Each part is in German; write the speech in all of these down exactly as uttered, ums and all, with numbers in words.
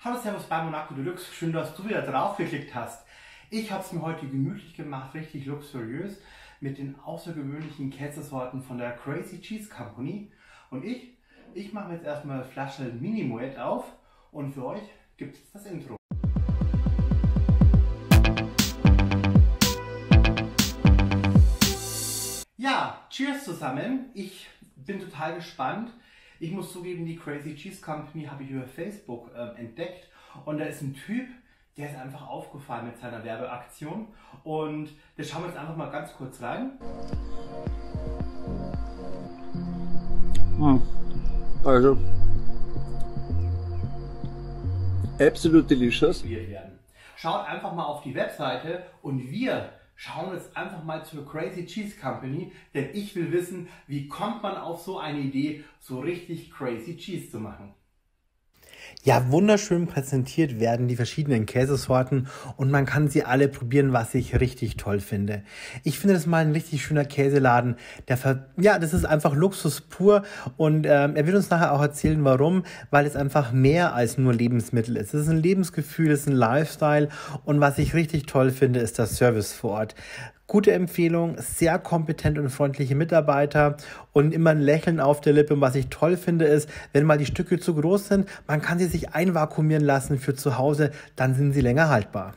Hallo, servus bei Monaco Deluxe. Schön, dass du wieder drauf geklickt hast. Ich habe es mir heute gemütlich gemacht, richtig luxuriös, mit den außergewöhnlichen Käsesorten von der Crazy Cheese Company. Und ich, ich mache jetzt erstmal eine Flasche Mini Moet auf und für euch gibt es das Intro. Ja, cheers zusammen. Ich bin total gespannt. Ich muss zugeben, die Crazy Cheese Company habe ich über Facebook äh, entdeckt und da ist ein Typ, der ist einfach aufgefallen mit seiner Werbeaktion und da schauen wir jetzt einfach mal ganz kurz rein. Also, absolute delicious. Schaut einfach mal auf die Webseite und wir schauen jetzt einfach mal zur Crazy Cheese Company, denn ich will wissen, wie kommt man auf so eine Idee, so richtig Crazy Cheese zu machen. Ja, wunderschön präsentiert werden die verschiedenen Käsesorten und man kann sie alle probieren, was ich richtig toll finde. Ich finde das mal ein richtig schöner Käseladen. Der ver ja, das ist einfach Luxus pur und ähm, er wird uns nachher auch erzählen, warum, weil es einfach mehr als nur Lebensmittel ist. Es ist ein Lebensgefühl, es ist ein Lifestyle und was ich richtig toll finde, ist der Service vor Ort. Gute Empfehlung, sehr kompetent und freundliche Mitarbeiter und immer ein Lächeln auf der Lippe. Und was ich toll finde ist, wenn mal die Stücke zu groß sind, man kann sie sich einvakuumieren lassen für zu Hause, dann sind sie länger haltbar.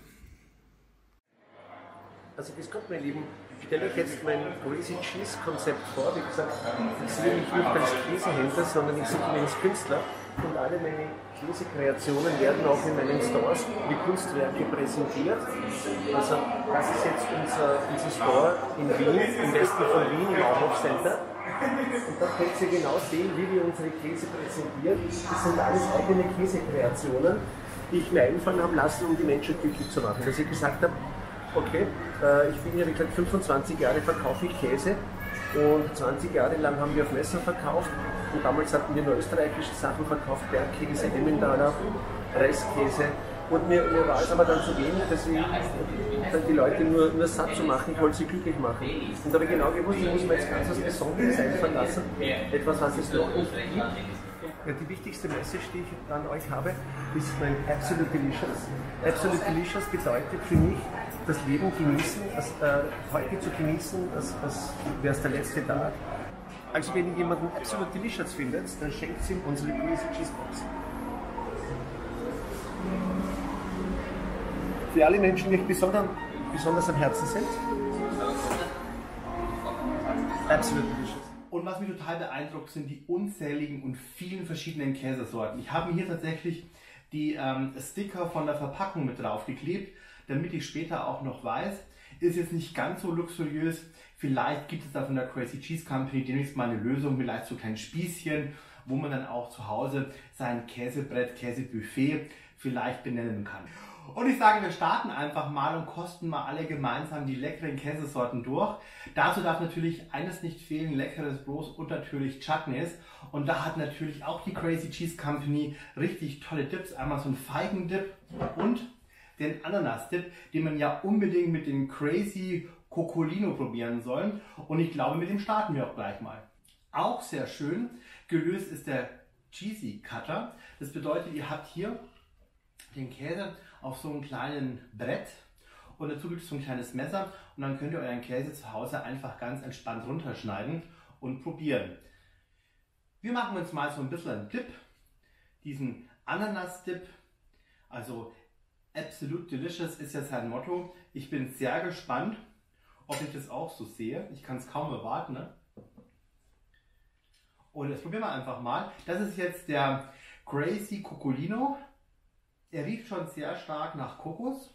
Also grüß Gott, meine Lieben, ich stelle euch jetzt mein Crazy Cheese Konzept vor. Wie gesagt, ich sehe mich nicht als Käsehändler, sondern ich sehe mich als Künstler. Und alle meine Käsekreationen werden auch in meinen Stores wie Kunstwerke präsentiert. Also das ist jetzt unser, unser Store in Wien, im Westen von Wien, im Auhof Center. Und da könnt ihr genau sehen, wie wir unsere Käse präsentieren. Das sind alles eigene Käsekreationen, die ich mir einfallen haben lassen, um die Menschen glücklich zu machen. Dass ich gesagt habe, okay, ich bin ja wie gesagt fünfundzwanzig Jahre verkaufe ich Käse. Und zwanzig Jahre lang haben wir auf Messen verkauft und damals hatten wir nur österreichische Sachen verkauft, Bergkäse, Emmentaler, Presskäse. Und mir, mir war es aber dann zu wenig, dass ich die Leute nur, nur satt zu machen, ich wollte sie glücklich machen. Und da habe ich genau gewusst, ich muss mir jetzt ganz was Besonderes einfallen lassen, etwas, was es noch nicht gibt. Ja, die wichtigste Message, die ich an euch habe, ist mein Absolute Delicious. Absolute Delicious bedeutet für mich, das Leben genießen, als, äh, heute zu genießen, als, als wäre es der letzte Tag. Also wenn ihr jemanden Absolute Delicious findet, dann schenkt ihm unsere Crazy Cheese Box. Für alle Menschen, die euch besonders, besonders am Herzen sind. Absolute Delicious. Und was mich total beeindruckt, sind die unzähligen und vielen verschiedenen Käsesorten. Ich habe mir hier tatsächlich die ähm, Sticker von der Verpackung mit drauf geklebt, damit ich später auch noch weiß, ist jetzt nicht ganz so luxuriös. Vielleicht gibt es da von der Crazy Cheese Company demnächst mal eine Lösung, vielleicht so klein Spießchen, wo man dann auch zu Hause sein Käsebrett, Käsebuffet vielleicht benennen kann. Und ich sage, wir starten einfach mal und kosten mal alle gemeinsam die leckeren Käsesorten durch. Dazu darf natürlich eines nicht fehlen, leckeres Brot und natürlich Chutneys. Und da hat natürlich auch die Crazy Cheese Company richtig tolle Dips. Einmal so ein Feigendip und den Ananas-Dip, den man ja unbedingt mit dem Crazy Coccolino probieren soll. Und ich glaube, mit dem starten wir auch gleich mal. Auch sehr schön gelöst ist der Cheesy Cutter. Das bedeutet, ihr habt hier den Käse auf so einem kleinen Brett und dazu gibt es so ein kleines Messer und dann könnt ihr euren Käse zu Hause einfach ganz entspannt runterschneiden und probieren. Wir machen uns mal so ein bisschen einen Dip, diesen Ananas-Dip, also Absolute Delicious ist ja sein Motto. Ich bin sehr gespannt, ob ich das auch so sehe. Ich kann es kaum erwarten. Ne? Und jetzt probieren wir einfach mal. Das ist jetzt der Crazy Coccolino. Er riecht schon sehr stark nach Kokos.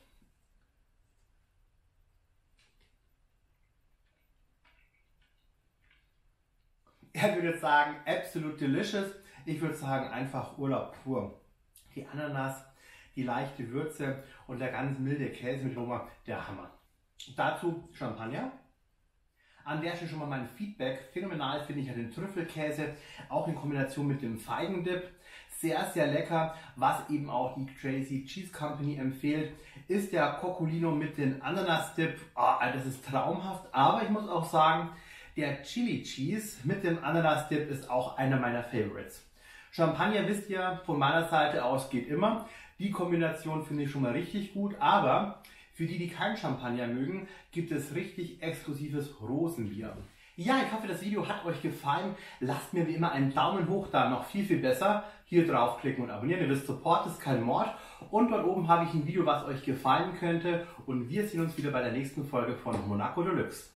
Er würde jetzt sagen, Absolute Delicious. Ich würde sagen, einfach Urlaub pur. Die Ananas, die leichte Würze und der ganz milde Käse mit Aroma, der Hammer. Dazu Champagner. An der Stelle schon mal mein Feedback. Phänomenal finde ich ja den Trüffelkäse, auch in Kombination mit dem Feigendip. Sehr, sehr lecker. Was eben auch die Crazy Cheese Company empfiehlt, ist der Coccolino mit dem Ananas-Dip. Oh, das ist traumhaft. Aber ich muss auch sagen, der Chili Cheese mit dem Ananas-Dip ist auch einer meiner Favorites. Champagner, wisst ihr, von meiner Seite aus geht immer. Die Kombination finde ich schon mal richtig gut, aber für die, die kein Champagner mögen, gibt es richtig exklusives Rosenbier. Ja, ich hoffe, das Video hat euch gefallen. Lasst mir wie immer einen Daumen hoch da, noch viel, viel besser. Hier draufklicken und abonnieren. Ihr wisst, Support ist kein Mord. Und dort oben habe ich ein Video, was euch gefallen könnte. Und wir sehen uns wieder bei der nächsten Folge von Monaco Deluxe.